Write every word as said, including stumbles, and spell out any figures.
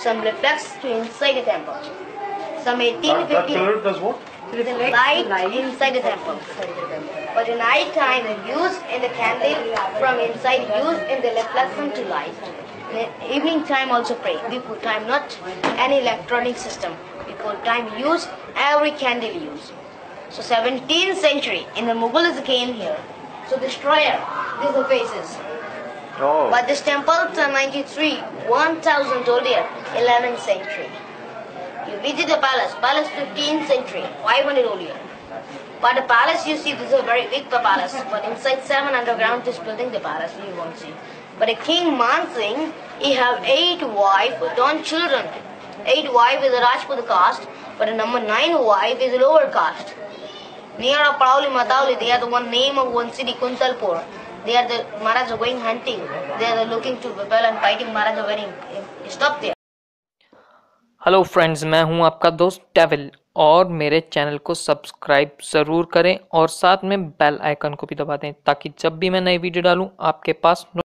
some reflects to inside the temple. Some eighteen That, that fifty pillar does what? light, light inside the temple. But the night time used in the candle from inside used in the reflection to light. In the evening time also pray. Before time not any electronic system. Before time use every candle use. So seventeenth century in the Mughals came here. So destroyer, these are the faces. Oh. But this temple ninety-three, one thousand earlier, eleventh century. You visit the palace, palace fifteenth century, five hundred earlier. But the palace you see, this is a very big palace. But inside seven underground is building the palace, you won't see. But the king Man Singh, he have eight wife, ten children. Eight wife is a Rajput caste, but the number nine wife is a lower caste. Near Pauli Matauli, they are the one name of one city, Kuntalpur. They are the Maharaj are going hunting. They are looking to rebel and fighting Maharaj are very stop there. Hello friends, मैं हूं आपका दोस्त devil और मेरे channel को subscribe ज़रूर करें और साथ में बेल आइकन को भी दबा दें ताकि जब भी मैं नई वीडियो डालूं आपके पास